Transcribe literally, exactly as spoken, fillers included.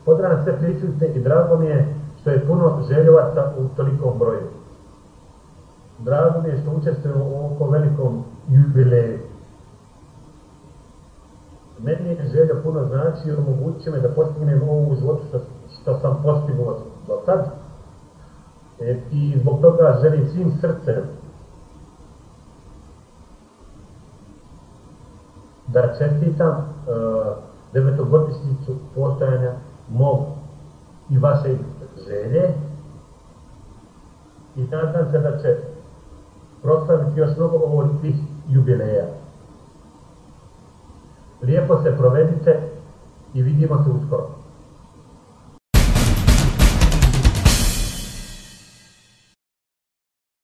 Pozdravljam sve prisutne i drago mi je što je puno željovaca u tolikom broju. Drago mi je što učestvujem u ovom velikom jubileju. Meni je želja puno znači i omogućit će me da postignem ovo u životu što, što sam postigao do sad. E, I zbog toga želim svim srcem da čestitam uh, devetogodišnjicu postojanja mog i vaše želje i nadam se da će proslaviti još mnogo ovih jubileja. Lijepo se provedite i vidimo se uskoro.